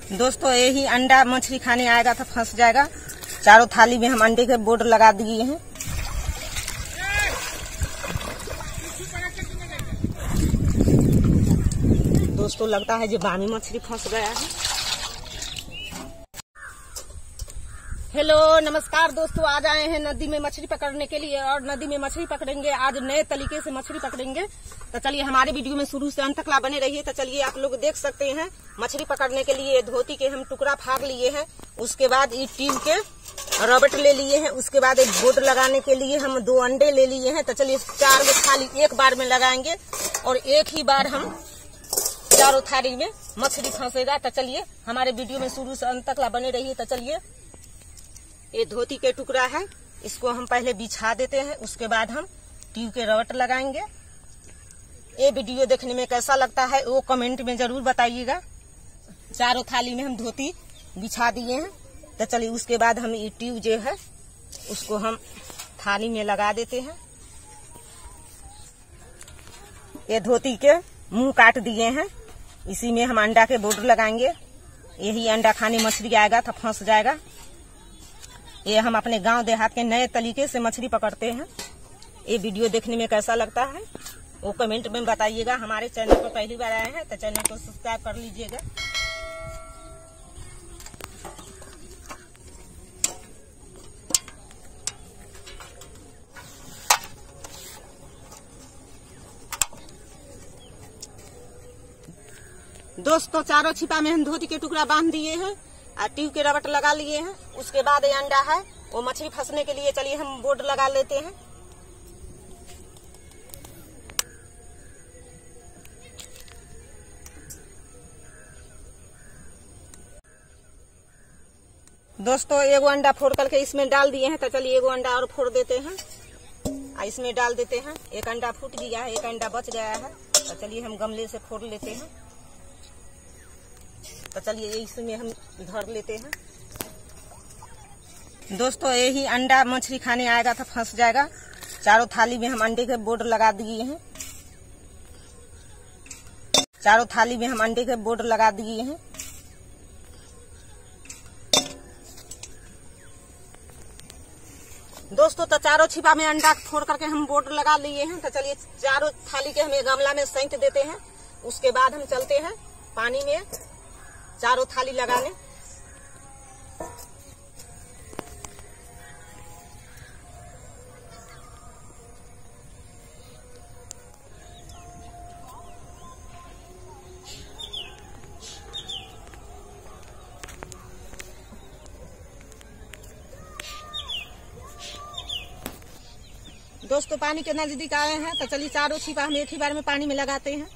दोस्तों यही अंडा मछली खाने आएगा तो फंस जाएगा। चारों थाली में हम अंडे के बोर्ड लगा दिए हैं। दोस्तों लगता है जो बामी मछली फंस गया है। हेलो नमस्कार दोस्तों, आज आए हैं नदी में मछली पकड़ने के लिए और नदी में मछली पकड़ेंगे। आज नए तरीके से मछली पकड़ेंगे। तो चलिए हमारे वीडियो में शुरू से अंत तक बने रहिए। तो चलिए आप लोग देख सकते हैं मछली पकड़ने के लिए धोती के हम टुकड़ा फाड़ लिए हैं। उसके बाद ये ट्यूब के रबट ले लिए हैं। उसके बाद एक बोर्ड लगाने के लिए हम 2 अंडे ले लिए हैं। तो चलिए 4 गो थाली एक बार में लगाएंगे और एक ही बार हम चारों थाली में मछली फंसेगा। तो चलिए हमारे वीडियो में शुरू से अंत तक बने रहिए। तो चलिए ये धोती के टुकड़ा है, इसको हम पहले बिछा देते हैं। उसके बाद हम ट्यूब के रबट लगाएंगे। ये वीडियो देखने में कैसा लगता है वो कमेंट में जरूर बताइएगा। चारों थाली में हम धोती बिछा दिए हैं। तो चलिए उसके बाद हम ये ट्यूब जो है उसको हम थाली में लगा देते हैं। ये धोती के मुंह काट दिए हैं, इसी में हम अंडा के बोर्ड लगाएंगे। यही अंडा खाने मछली आएगा तो फंस जाएगा। ये हम अपने गांव देहात के नए तरीके से मछली पकड़ते हैं। ये वीडियो देखने में कैसा लगता है वो कमेंट में बताइएगा। हमारे चैनल पर पहली बार आए हैं तो चैनल को सब्सक्राइब कर लीजिएगा। दोस्तों चारों छिपा में हम धोती के टुकड़ा बांध दिए हैं और ट्यूब के रबट लगा लिए हैं। उसके बाद ये अंडा है वो मछली फंसने के लिए चलिए हम बोर्ड लगा लेते हैं। दोस्तों एगो अंडा फोड़ करके इसमें डाल दिए हैं। तो चलिए एगो अंडा और फोड़ देते हैं और इसमें डाल देते हैं। एक अंडा फूट गया है, एक अंडा बच गया है। तो चलिए हम गमले से फोड़ लेते हैं। तो चलिए इसमें हम धर लेते हैं। दोस्तों यही अंडा मछली खाने आएगा तो फंस जाएगा। चारों थाली में हम अंडे के बोर्ड लगा दिए हैं। चारों थाली में हम अंडे के बोर्ड लगा दिए हैं। दोस्तों तो चारों छिपा में अंडा फोड़ करके हम बोर्ड लगा लिए हैं। तो चलिए चारों थाली के हमें गमला में सैंत देते हैं। उसके बाद हम चलते हैं पानी में चारों थाली लगाने। दोस्तों पानी के नजदीक आए हैं तो चलिए चारों छिपा हम एक ही बार में पानी में लगाते हैं।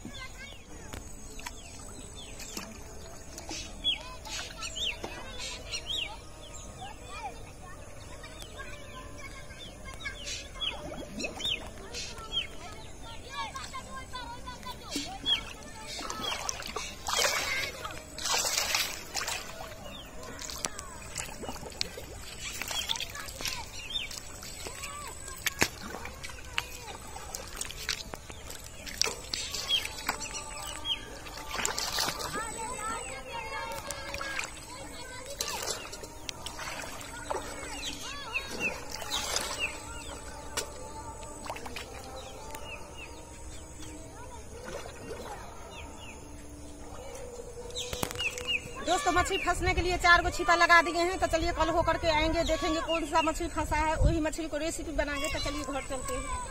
दोस्तों मछली फंसने के लिए 4 गो छिपा लगा दिए हैं। तो चलिए कल होकर के आएंगे, देखेंगे कौन सा मछली फंसा है। वही मछली को रेसिपी बनाएंगे। तो चलिए घर चलते हैं।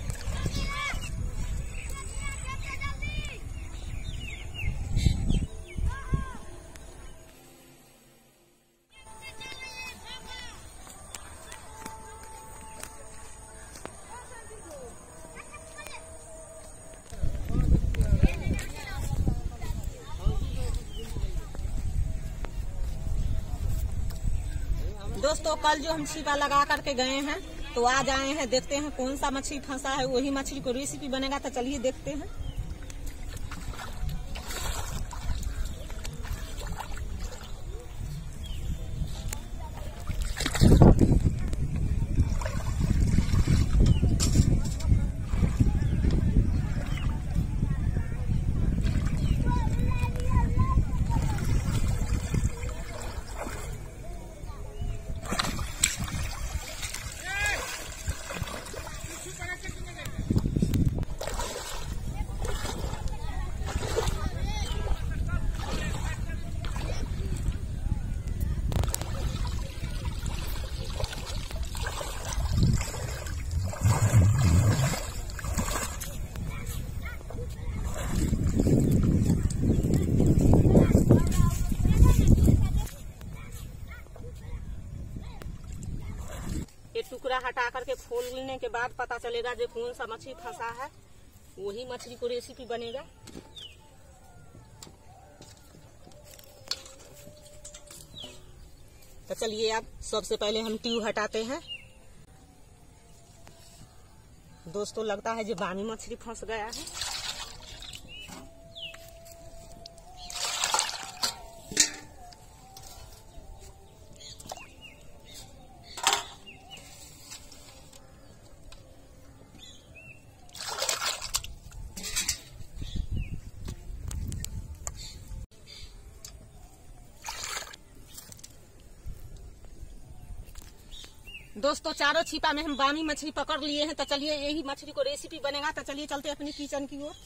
दोस्तों कल जो हम छिपा लगा करके गए हैं तो आज आए हैं, देखते हैं कौन सा मछली फंसा है। वही मछली को रेसिपी बनेगा। तो चलिए देखते हैं। पूरा हटा करके खोलने के बाद पता चलेगा जो कौन सा मछली फंसा है, वही मछली को रेसिपी बनेगा। तो चलिए अब सबसे पहले हम ट्यूब हटाते हैं। दोस्तों लगता है जो बामी मछली फंस गया है। दोस्तों चारों छिपा में हम बामी मछली पकड़ लिए हैं। तो चलिए यही मछली को रेसिपी बनेगा। तो चलिए चलते हैं अपनी किचन की ओर।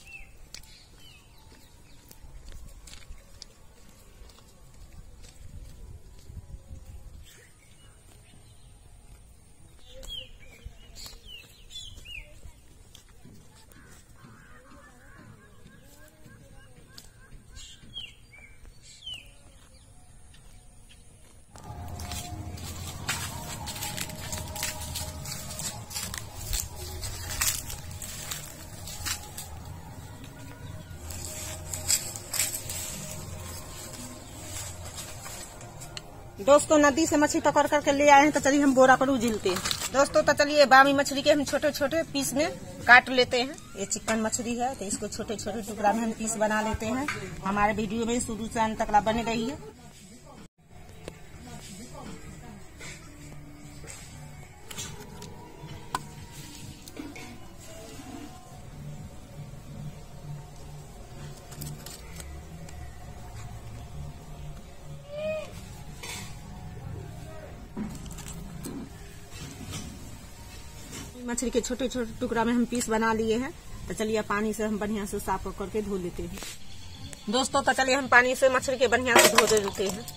दोस्तों नदी से मछली पकड़ करके ले आए हैं। तो चलिए हम बोरा पर उझिलते हैं। दोस्तों तो चलिए बामी मछली के हम छोटे छोटे पीस में काट लेते हैं। ये चिकन मछली है तो इसको छोटे छोटे टुकड़ा में हम पीस बना लेते हैं। हमारे वीडियो में शुरू से अंत तक बने रही है। मछली के छोटे छोटे टुकड़ा में हम पीस बना लिए हैं। तो चलिए पानी से हम बढ़िया से साफ करके धो लेते हैं। दोस्तों तो चलिए हम पानी से मछली के बढ़िया से धो देते हैं।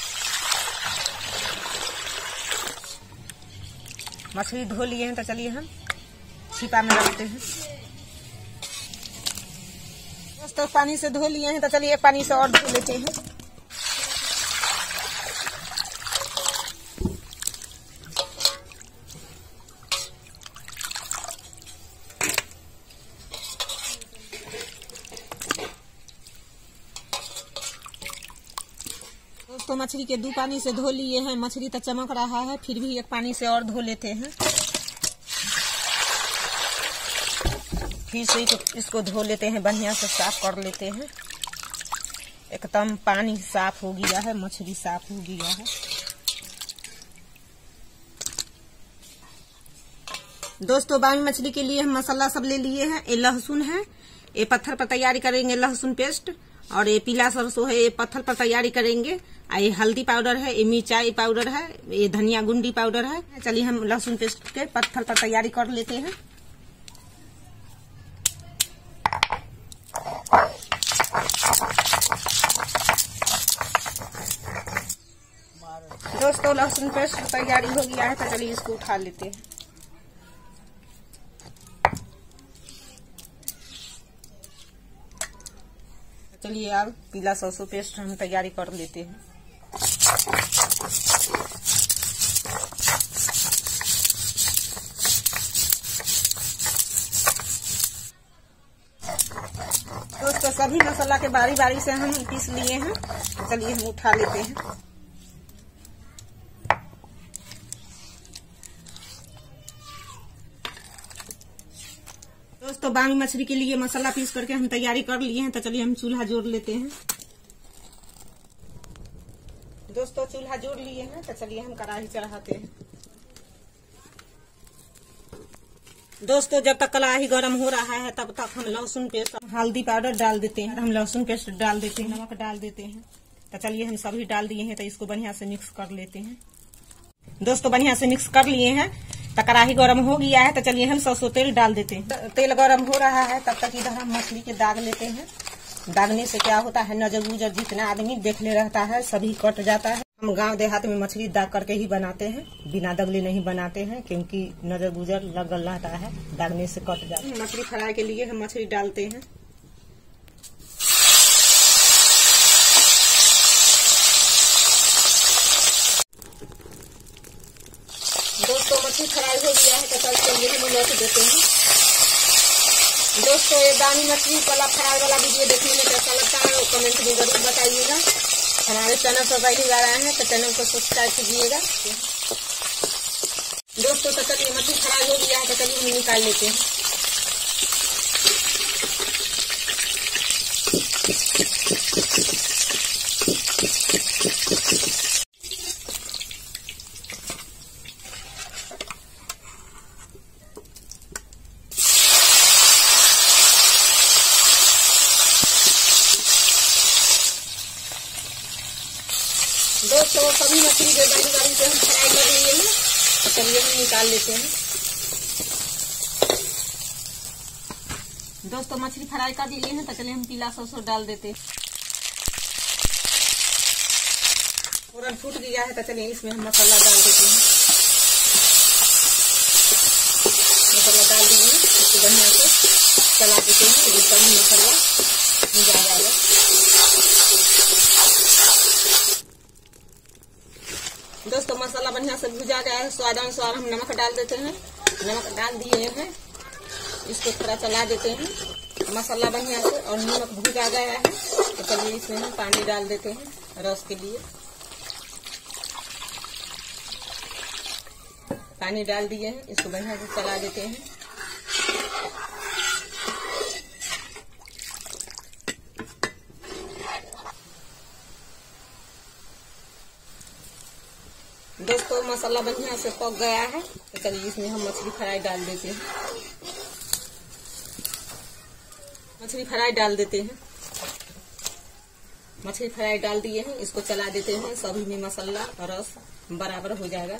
मछली धो लिए हैं तो चलिए हम छिपा में रखते हैं। दोस्तों पानी से धो लिए हैं तो चलिए पानी से और धो लेते हैं। दोस्तों मछली के 2 पानी से धो लिए हैं। मछली तो चमक रहा है, फिर भी एक पानी से और धो लेते हैं। फिर से इसको धो लेते हैं, बढ़िया से साफ कर लेते हैं। एकदम पानी साफ हो गया है, मछली साफ हो गया है। दोस्तों बामी मछली के लिए हम मसाला सब ले लिए हैं। ये लहसुन है, ये पत्थर पर तैयारी करेंगे लहसुन पेस्ट। और ये पीला सरसों है, ये पत्थर पर तैयारी करेंगे। ये हल्दी पाउडर है, ये मिर्चाई पाउडर है, ये धनिया गुंडी पाउडर है। चलिए हम लहसुन पेस्ट के पत्थर पर तैयारी कर लेते हैं। दोस्तों लहसुन पेस्ट तैयारी हो गया है तो चलिए इसको उठा लेते हैं। चलिए अब पीला सरसों पेस्ट हम तैयारी कर लेते हैं। दोस्तों सभी मसाला के बारी बारी से हम पीस लिए हैं। चलिए हम उठा लेते हैं। दोस्तों बामी मछली के लिए मसाला पीस करके हम तैयारी कर लिए हैं। तो चलिए हम चूल्हा जोड़ लेते हैं। दोस्तों चूल्हा जोड़ लिए हैं तो चलिए हम कढ़ाई चढ़ाते हैं। दोस्तों जब तक कढ़ाई गर्म हो रहा है तब तक हम लहसुन पेस्ट हल्दी पाउडर डाल देते हैं। हम लहसुन पेस्ट डाल देते हैं, नमक डाल देते हैं। तो चलिए हम सभी डाल दिए हैं तो इसको बढ़िया से मिक्स कर लेते हैं। दोस्तों बढ़िया से मिक्स कर लिए हैं तो कढ़ाई गरम हो गया है। तो चलिए हम सरसों तेल डाल देते हैं। तेल गरम हो रहा है तब तक इधर हम मछली के दाग लेते हैं। दागने से क्या होता है, नजर गुजर जितना आदमी देखने रहता है सभी कट जाता है। हम गांव देहात में मछली दाग करके ही बनाते हैं, बिना दगले नहीं बनाते हैं, क्योंकि नजर गुजर लगल रहता है, दागने से कट जाता है। मछली फ्राई के लिए हम मछली डालते हैं। दोस्तों मछली फ्राई हो गया है तो चलिए हम उलट देते हैं। दोस्तों ये दानी मछली वाला फ्राई वाला वीडियो देखने में कैसा लगता है वो कमेंट में जरूर बताइएगा। हमारे चैनल पर पहली बार आए हैं तो चैनल को सब्सक्राइब कीजिएगा। दोस्तों तो चलिए मछली फ्राई हो गया है तो चलिए हम निकाल लेते हैं। दोस्तों सभी मछली जो बड़ी बड़ी से हम फ्राई कर लिए हैं तो चलिए हम निकाल लेते हैं। दोस्तों मछली फ्राई कर लिए हैं तो चलिए हम पीला सॉस डाल देते हैं। पूरन फूट गया है तो चलिए इसमें हम मसाला डाल देते हैं। मसाला डाल दिए इसको बढ़िया से चला देते हैं। ऊपर भी मसाला भुजा जाएगा। दोस्तों मसाला बढ़िया से भुजा गया है। स्वाद अनुसार हम नमक डाल देते हैं। नमक डाल दिए हैं, इसको थोड़ा चला देते हैं मसाला बढ़िया से। और नमक भुजा गया है तो चलिए इसमें हम पानी डाल देते हैं रस के लिए। पानी डाल दिए हैं, इसको बढ़िया से चला देते हैं। दोस्तों मसाला बढ़िया से पक गया है तो चलिए इसमें हम मछली फ्राई डाल देते हैं। मछली फ्राई डाल देते हैं। मछली फ्राई डाल दिए हैं, इसको चला देते हैं। सभी में मसाला और रस बराबर हो जाएगा।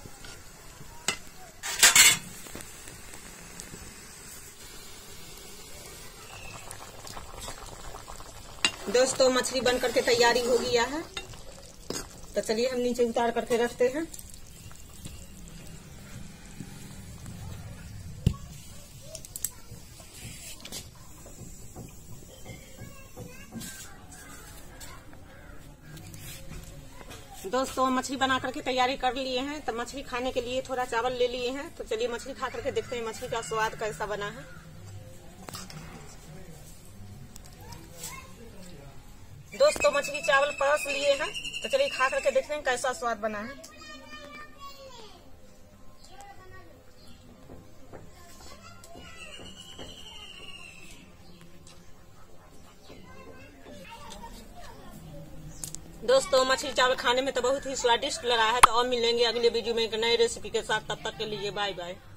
दोस्तों मछली बन करके तैयारी हो गया है तो चलिए हम नीचे उतार करके रखते हैं। दोस्तों मछली बना करके तैयारी कर लिए हैं तो मछली खाने के लिए थोड़ा चावल ले लिए हैं तो चलिए मछली खा करके देखते हैं मछली का स्वाद कैसा बना है। दोस्तों मछली चावल परस लिए हैं तो चलिए खा करके देखते हैं कैसा स्वाद बना है। दोस्तों मछली चावल खाने में तो बहुत ही स्वादिष्ट लगा है। तो और मिलेंगे अगले वीडियो में एक नए रेसिपी के साथ। तब तक के लिए बाय बाय।